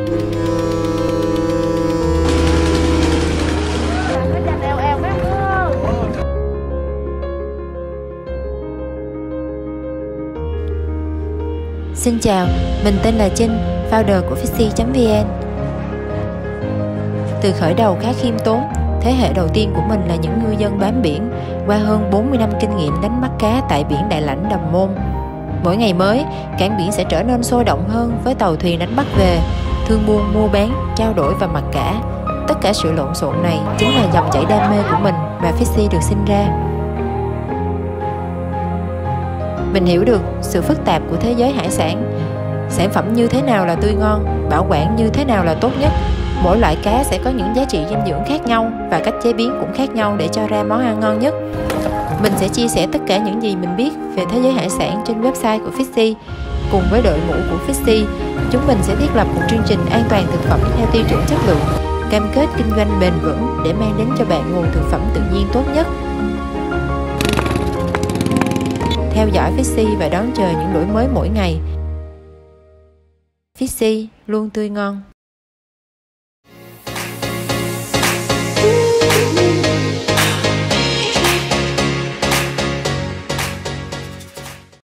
Xin chào, mình tên là Trinh, founder của Fishy.vn. Từ khởi đầu khá khiêm tốn, thế hệ đầu tiên của mình là những ngư dân bám biển, qua hơn 40 năm kinh nghiệm đánh bắt cá tại biển Đại Lãnh, Đầm Môn. Mỗi ngày mới, cảng biển sẽ trở nên sôi động hơn với tàu thuyền đánh bắt về, thương buôn mua bán, trao đổi và mặc cả. Tất cả sự lộn xộn này chính là dòng chảy đam mê của mình và Fishy được sinh ra. Mình hiểu được sự phức tạp của thế giới hải sản. Sản phẩm như thế nào là tươi ngon, bảo quản như thế nào là tốt nhất. Mỗi loại cá sẽ có những giá trị dinh dưỡng khác nhau và cách chế biến cũng khác nhau để cho ra món ăn ngon nhất. Mình sẽ chia sẻ tất cả những gì mình biết về thế giới hải sản trên website của Fishy. Cùng với đội ngũ của Fishy, chúng mình sẽ thiết lập một chương trình an toàn thực phẩm theo tiêu chuẩn chất lượng, cam kết kinh doanh bền vững để mang đến cho bạn nguồn thực phẩm tự nhiên tốt nhất. Theo dõi Fishy và đón chờ những đổi mới mỗi ngày. Fishy luôn tươi ngon.